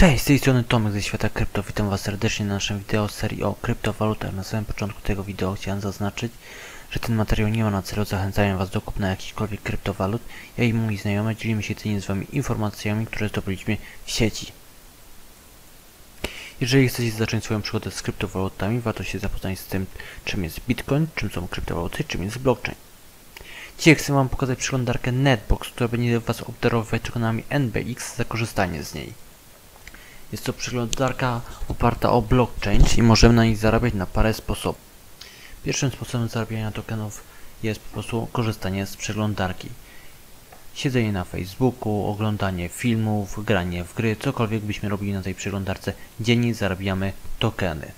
Cześć, z tej strony Tomek ze świata krypto. Witam Was serdecznie na naszym wideo serii o kryptowalutach. Na samym początku tego wideo chciałem zaznaczyć, że ten materiał nie ma na celu zachęcania Was do kupna jakichkolwiek kryptowalut. Ja i moi znajomi dzielimy się jedynie z Wami informacjami, które zdobyliśmy w sieci. Jeżeli chcecie zacząć swoją przygodę z kryptowalutami, warto się zapoznać z tym, czym jest Bitcoin, czym są kryptowaluty, czym jest blockchain. Dzisiaj chcę Wam pokazać przeglądarkę Netbox, która będzie Was obdarowywać tokenami NBX za korzystanie z niej. Jest to przeglądarka oparta o blockchain i możemy na niej zarabiać na parę sposobów. Pierwszym sposobem zarabiania tokenów jest po prostu korzystanie z przeglądarki. Siedzenie na Facebooku, oglądanie filmów, granie w gry, cokolwiek byśmy robili na tej przeglądarce, dziennie zarabiamy tokeny.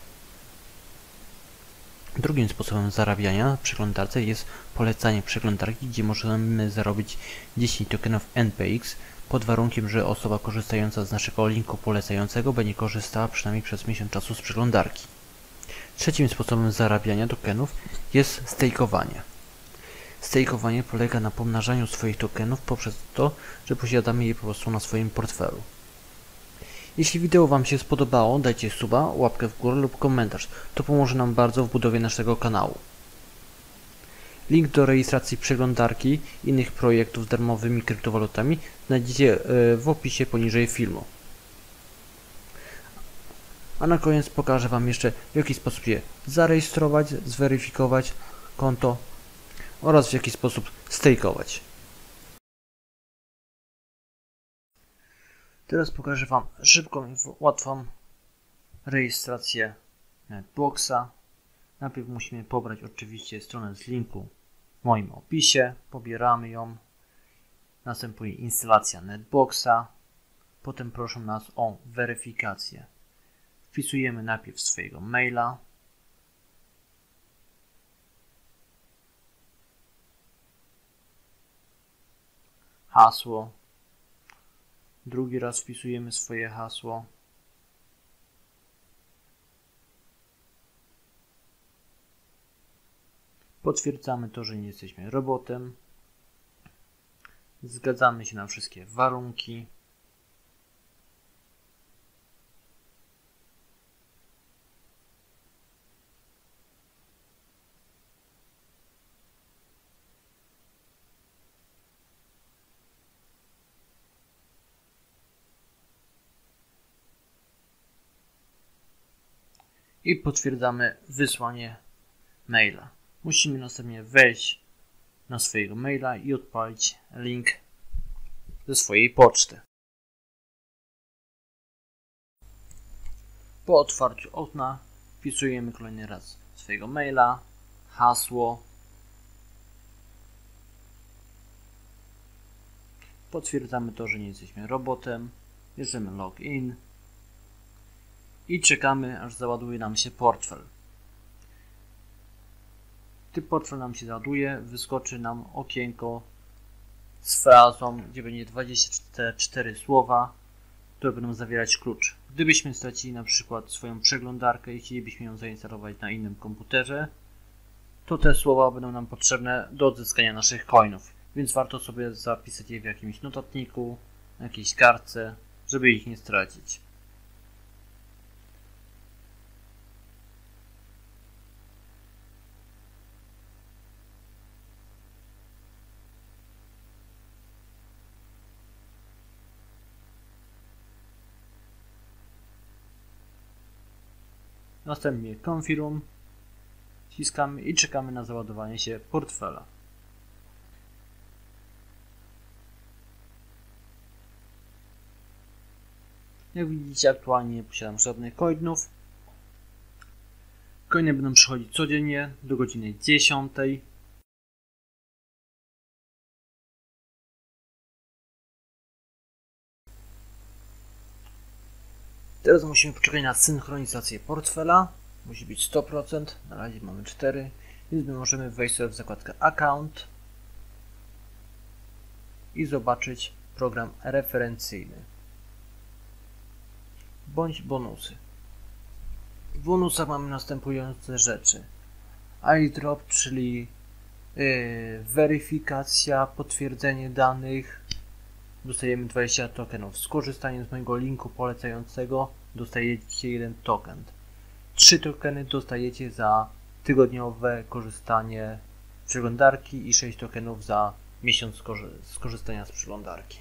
Drugim sposobem zarabiania w przeglądarce jest polecanie przeglądarki, gdzie możemy zarobić 10 tokenów NBX pod warunkiem, że osoba korzystająca z naszego linku polecającego będzie korzystała przynajmniej przez miesiąc czasu z przeglądarki. Trzecim sposobem zarabiania tokenów jest stejkowanie. Stejkowanie polega na pomnażaniu swoich tokenów poprzez to, że posiadamy je po prostu na swoim portfelu. Jeśli wideo Wam się spodobało, dajcie suba, łapkę w górę lub komentarz. To pomoże nam bardzo w budowie naszego kanału. Link do rejestracji przeglądarki i innych projektów z darmowymi kryptowalutami znajdziecie w opisie poniżej filmu. A na koniec pokażę Wam jeszcze, w jaki sposób je zarejestrować, zweryfikować konto oraz w jaki sposób stejkować. Teraz pokażę Wam szybką i łatwą rejestrację Netboxa. Najpierw musimy pobrać oczywiście stronę z linku w moim opisie. Pobieramy ją. Następuje instalacja Netboxa. Potem proszą nas o weryfikację. Wpisujemy najpierw swojego maila. Hasło. Drugi raz wpisujemy swoje hasło. Potwierdzamy to, że nie jesteśmy robotem. Zgadzamy się na wszystkie warunki. I potwierdzamy wysłanie maila. Musimy następnie wejść na swojego maila i odpalić link ze swojej poczty. Po otwarciu okna wpisujemy kolejny raz swojego maila, hasło. Potwierdzamy to, że nie jesteśmy robotem. Bierzemy login i czekamy, aż załaduje nam się portfel. Gdy portfel nam się załaduje, wyskoczy nam okienko z frazą, gdzie będzie 24 słowa, które będą zawierać klucz. Gdybyśmy stracili na przykład swoją przeglądarkę i chcielibyśmy ją zainstalować na innym komputerze, to te słowa będą nam potrzebne do odzyskania naszych coinów, więc warto sobie zapisać je w jakimś notatniku, na jakiejś kartce, żeby ich nie stracić. Następnie Confirm, wciskamy i czekamy na załadowanie się portfela. Jak widzicie, aktualnie nie posiadam żadnych coinów. Coiny będą przychodzić codziennie do godziny 10. Teraz musimy poczekać na synchronizację portfela. Musi być 100%, na razie mamy 4%, więc możemy wejść sobie w zakładkę Account i zobaczyć program referencyjny bądź bonusy. W bonusach mamy następujące rzeczy: airdrop, czyli weryfikacja, potwierdzenie danych, dostajemy 20 tokenów. Skorzystając z mojego linku polecającego dostajecie 1 token. 3 tokeny dostajecie za tygodniowe korzystanie z przeglądarki i 6 tokenów za miesiąc skorzystania z przeglądarki.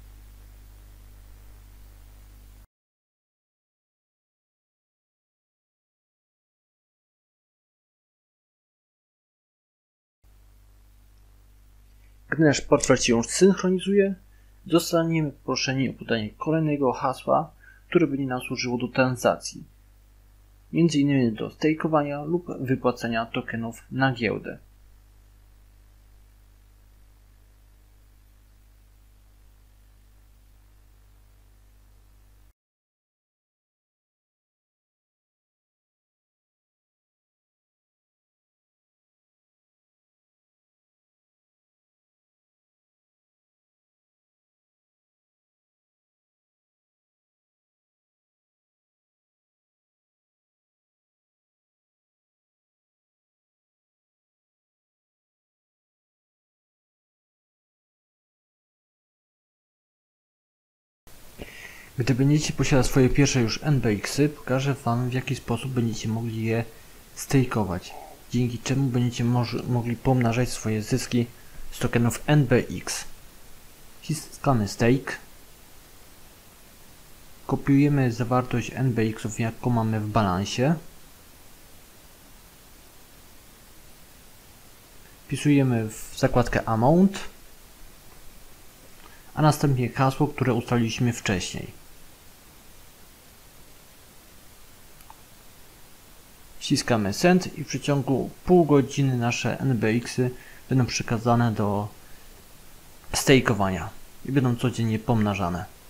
Gdy nasz portfel się już synchronizuje, zostaniemy proszeni o podanie kolejnego hasła, które będzie nam służyło do transakcji, m.in. do stakeowania lub wypłacania tokenów na giełdę. Gdy będziecie posiadać swoje pierwsze już NBX-y, pokażę Wam, w jaki sposób będziecie mogli je stakeować, dzięki czemu będziecie mogli pomnażać swoje zyski z tokenów NBX. Wciskamy stake, kopiujemy zawartość NBX-ów, jaką mamy w balansie, wpisujemy w zakładkę Amount, a następnie hasło, które ustaliliśmy wcześniej. Wciskamy Send i w przeciągu pół godziny nasze NBX-y będą przekazane do stakeowania i będą codziennie pomnażane.